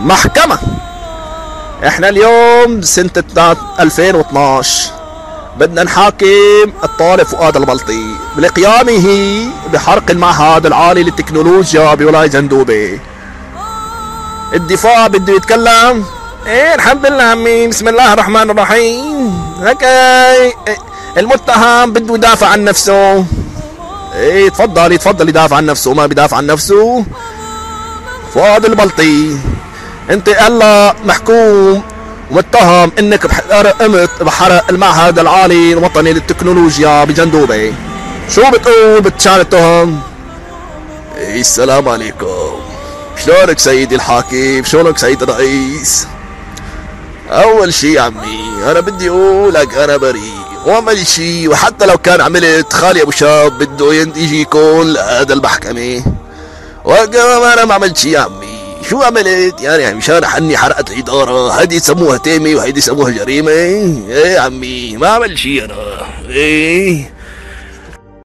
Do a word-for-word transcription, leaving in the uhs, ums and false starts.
محكمة. احنا اليوم سنة ألفين واثناشر بدنا نحاكم الطالب فؤاد البلطي لقيامه بحرق المعهد العالي للتكنولوجيا بولاية جندوبة. الدفاع بده يتكلم. ايه الحمد لله عمي، بسم الله الرحمن الرحيم. هيك المتهم بده يدافع عن نفسه. ايه تفضل تفضل يدافع عن نفسه. ما بيدافع عن نفسه فؤاد البلطي، انت هلا محكوم ومتهم انك قمت بحرق المعهد العالي الوطني للتكنولوجيا بجندوبة. شو بتقول بتشان التهم؟ ايه السلام عليكم، شلونك سيدي الحاكم، شلونك سيد الرئيس؟ اول شي عمي انا بدي اقولك انا بريء وعمل شي، وحتى لو كان عملت خالي ابو شاب بده يجي يكون لهذا المحكمة، وقام انا ما عملت شي يا عمي. شو عملت يعني مشان حني حرقت الاداره؟ هيدي يسموها تيمه وهيدي يسموها جريمه. ايه عمي ما عمل شي انا. ايه